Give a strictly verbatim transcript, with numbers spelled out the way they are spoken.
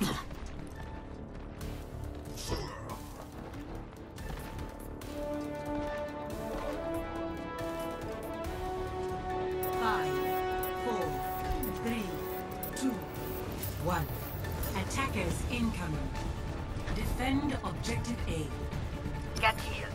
Five, four, three, two, one. Attackers incoming. Defend objective A. Get healed.